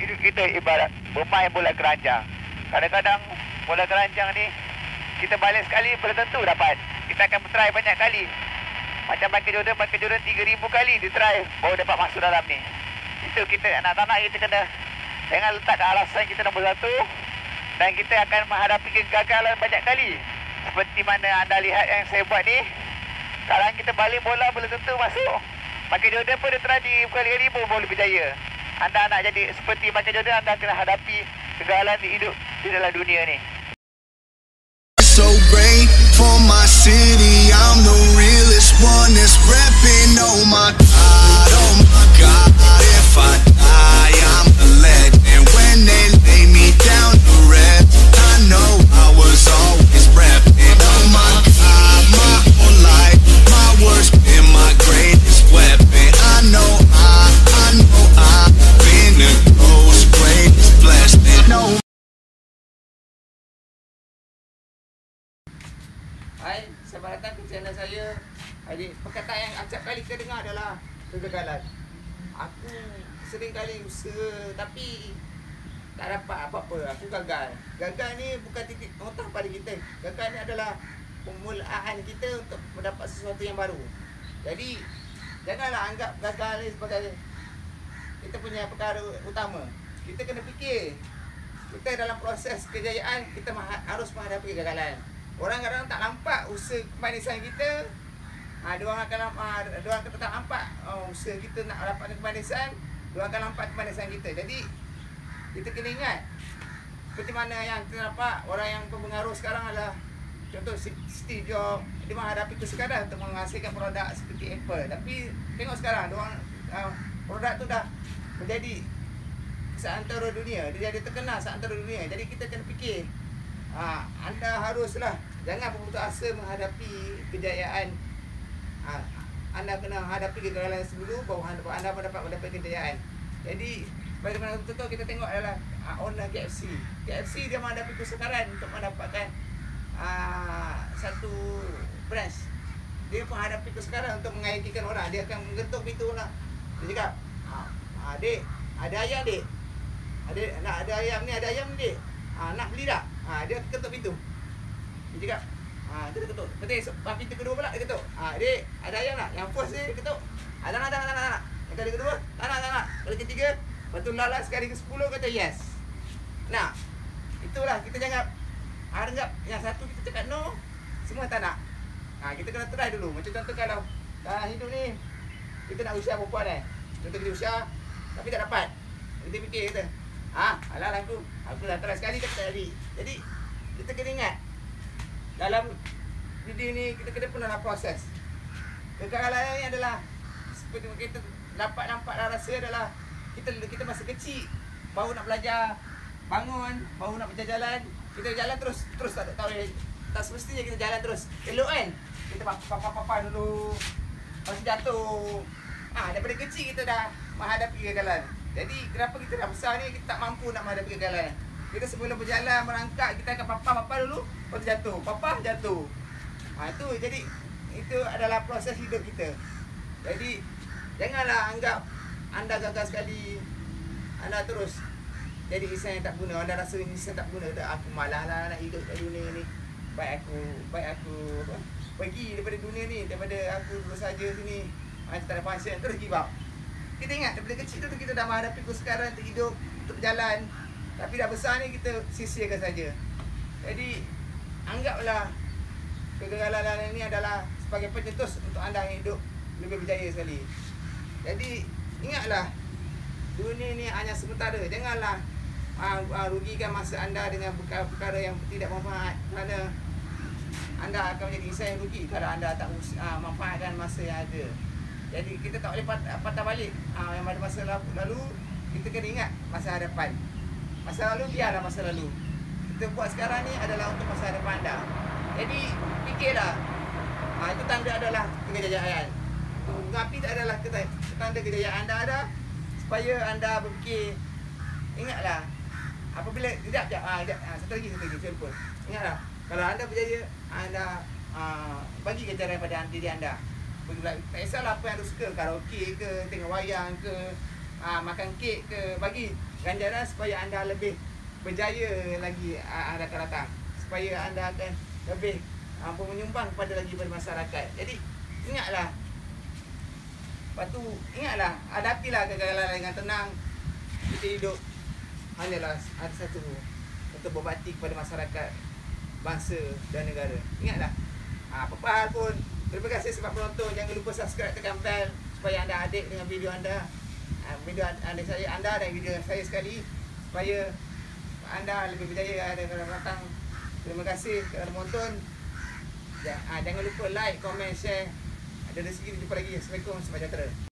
hidup kita ibarat bermain bola keranjang. Kadang-kadang bola keranjang ni kita balik sekali belum tentu dapat. Kita akan try banyak kali. Macam Michael Jordan 3,000 kali dia try baru dapat masuk dalam ni. Itu kita anak-anak kita kena jangan letak alasan kita nombor satu dan kita akan menghadapi kegagalan banyak kali. Seperti mana anda lihat yang saya buat ni. Sekarang kita balik bola belum tentu masuk. Michael Jordan pun dia try di kali-kali pun boleh berjaya. Anda nak jadi seperti Michael Jordan, anda kena hadapi kegagalan di hidup di dalam dunia ni. So great for my city, I'm the realest one that's repping. Oh my God, if I die, I'm a legend. When they lay me down to rest, I know I was always repping. Oh my God, my whole life, my worst been my greatest weapon. I know I've been the ghost, greatest blessing. No. Hai, selamat datang ke channel saya. Hari perkataan yang acap kali kita dengar adalah kegagalan. Aku sering kali usaha tapi tak dapat apa-apa. Aku gagal. Gagal ni bukan titik notah pada kita. Gagal ni adalah permulaan kita untuk mendapat sesuatu yang baru. Jadi janganlah anggap gagal ni sebagai kita punya perkara utama. Kita kena fikir kita dalam proses kejayaan kita harus menghadapi kegagalan. Orang kadang tak nampak usaha kemanisan kita. Diorang akan tak nampak usaha kita nak dapatkan kemanisan. Diorang akan nampak kemanisan kita. Jadi kita kena ingat seperti mana yang kita nampak orang yang berpengaruh sekarang adalah contoh Steve Jobs. Dia menghadapi kesukaran untuk menghasilkan produk seperti Apple. Tapi tengok sekarang diorang produk tu dah menjadi seantero dunia. Dia jadi terkenal seantero dunia. Jadi kita kena fikir anda haruslah jangan berputus asa menghadapi kejayaan. Anda kena hadapi kegagalan sebelum baru anda mendapat kejayaan. Jadi bagaimana contoh kita tengok adalah owner KFC. KFC dia menghadapi kesukaran untuk mendapatkan satu branch. Dia menghadapi kesukaran untuk mengayakikan orang. Dia akan menggetuk pintu orang. Dia cakap, "Adik, ada ayam dek. Adik nak ada ayam ni, dek. Nak beli tak?" Dia ketuk pintu. Dia cakap, dia ketuk. Betul, pintu kedua pula dia ketuk. "Dek, ada ayam tak?" Yang first dia ketuk. Tak nak. Yang kali kedua, tak nak. Kali ketiga, betul lalas kali ke-10 kata yes. Nah, itulah kita jangan anggap yang satu kita cakap no, semua tak nak. Kita kena try dulu. Macam contoh kalau hidup ni kita nak usia perempuan contoh kita usia tapi tak dapat. Kita fikir kita, alah aku dah try sekali kan tak jadi. Jadi kita kena ingat dalam video ni kita kena pernah proses. Kegagalan ni adalah seperti kita dapat nampak rasa adalah kita masa kecil baru nak belajar, bangun, baru nak berjalan. Kita jalan terus tak tahu tak semestinya kita jalan terus. Elok kan? Kita papa dulu. Lepas jatuh. Daripada kecil kita dah menghadapi kegagalan. Jadi kenapa kita dah besar ni kita tak mampu nak menghadapi kegagalan. Kita sebelum berjalan merangkak kita akan papa dulu, lepas jatuh. Papa jatuh. Itu jadi itu adalah proses hidup kita. Jadi janganlah anggap anda gagal sekali anda terus jadi insan yang tak guna. Anda rasa insan tak guna. Aku malah lah nak hidup kat dunia ni. Baik aku pergi daripada dunia ni, daripada aku duduk saja sini tak ada passion terus give up. Kita ingat daripada kecil tu kita dah menghadapi kesukaran untuk hidup, untuk berjalan. Tapi dah besar ni kita sia-siakan saja. Jadi anggaplah kegagalan ini adalah sebagai pencetus untuk anda yang hidup lebih berjaya sekali. Jadi ingatlah dunia ni hanya sementara. Janganlah rugikan masa anda dengan perkara yang tidak bermanfaat. Kerana anda akan menjadi insan yang rugi kalau anda tak manfaatkan masa yang ada. Jadi kita tak boleh patah balik yang pada masa lalu. Kita kena ingat masa hadapan. Masa lalu biarlah masa lalu. Kita buat sekarang ni adalah untuk masa hadapan anda. Jadi fikirlah. Itu tanda adalah kejayaan. Mengapi tak adalah tanda kejayaan anda ada. Supaya anda berfikir, ingatlah apabila satu lagi telefon. Ingatlah kalau anda berjaya, anda bagi kejaran pada diri anda. Tak kisahlah apa yang anda suka, karaoke ke, tengok wayang ke, makan kek ke, bagi ganjaran supaya anda lebih berjaya lagi anda akan datang, supaya anda akan lebih menyumbang kepada lagi pada masyarakat. Jadi ingatlah, lepas tu ingatlah, hadapilah kegagalan dengan tenang. Kita hidup hanyalah ada satu untuk berbakti kepada masyarakat, bangsa dan negara. Ingatlah, apa hal pun, terima kasih sebab penonton. Jangan lupa subscribe, tekan bell supaya anda adik dengan video anda, video anda dan video saya sekali, supaya anda lebih berjaya dalam datang. Terima kasih kerana menonton. Jangan lupa like, komen, share. Ada rezeki, jumpa lagi. Assalamualaikum, sejahtera.